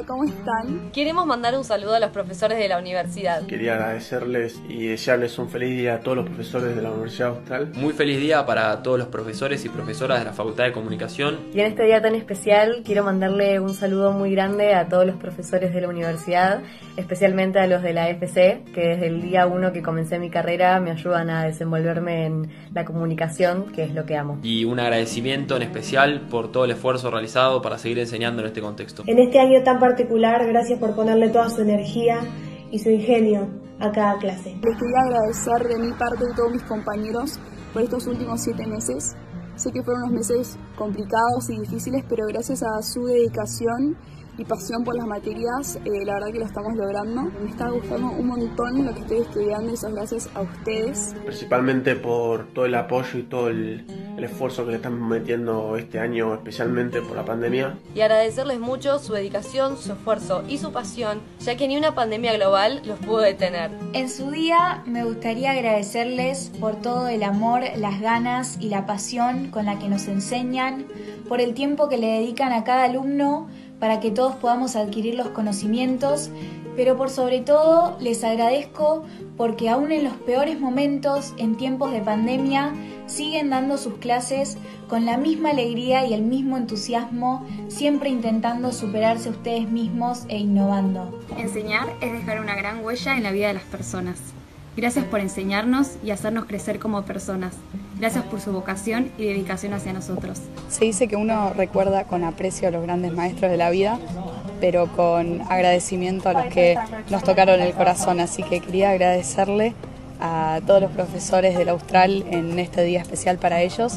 ¿cómo están? Queremos mandar un saludo a los profesores de la universidad. Quería agradecerles y desearles un feliz día a todos los profesores de la Universidad Austral. Muy feliz día para todos los profesores y profesoras de la Facultad de Comunicación. Y en este día tan especial quiero mandarle un saludo muy grande a todos los profesores de la universidad, especialmente a los de la FC, que desde el día 1 que comencé mi carrera me ayudan a desenvolverme en la comunicación, que es lo que amo. Y un agradecimiento en especial por todo el esfuerzo realizado para seguir enseñando en este contexto. En este año tan particular, gracias por ponerle toda su energía y su ingenio a cada clase. Les quería agradecer de mi parte y todos mis compañeros por estos últimos 7 meses. Sé que fueron unos meses complicados y difíciles, pero gracias a su dedicación y pasión por las materias, la verdad que lo estamos logrando. Me está gustando un montón lo que estoy estudiando y eso es gracias a ustedes. Principalmente por todo el apoyo y todo el esfuerzo que le estamos metiendo este año, especialmente por la pandemia. Y agradecerles mucho su dedicación, su esfuerzo y su pasión, ya que ni una pandemia global los pudo detener. En su día me gustaría agradecerles por todo el amor, las ganas y la pasión con la que nos enseñan, por el tiempo que le dedican a cada alumno para que todos podamos adquirir los conocimientos, pero por sobre todo les agradezco porque aún en los peores momentos, en tiempos de pandemia, siguen dando sus clases con la misma alegría y el mismo entusiasmo, siempre intentando superarse a ustedes mismos e innovando. Enseñar es dejar una gran huella en la vida de las personas. Gracias por enseñarnos y hacernos crecer como personas. Gracias por su vocación y dedicación hacia nosotros. Se dice que uno recuerda con aprecio a los grandes maestros de la vida, pero con agradecimiento a los que nos tocaron el corazón. Así que quería agradecerle a todos los profesores del Austral en este día especial para ellos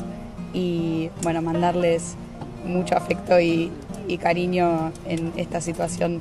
y bueno, mandarles mucho afecto y cariño en esta situación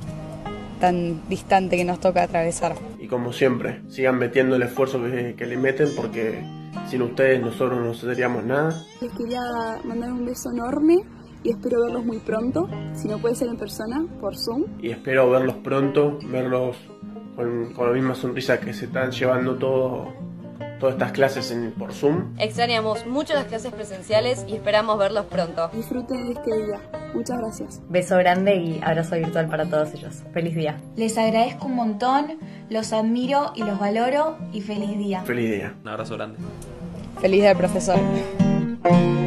tan distante que nos toca atravesar. Y como siempre, sigan metiendo el esfuerzo que le meten porque sin ustedes nosotros no seríamos nada. Les quería mandar un beso enorme y espero verlos muy pronto, si no puede ser en persona, por Zoom. Y espero verlos pronto, verlos con la misma sonrisa que se están llevando todas estas clases por Zoom. Extrañamos mucho las clases presenciales y esperamos verlos pronto. Disfruten de este día. Muchas gracias. Beso grande y abrazo virtual para todos ellos. Feliz día. Les agradezco un montón, los admiro y los valoro y feliz día. Feliz día. Un abrazo grande. Feliz día, profesor.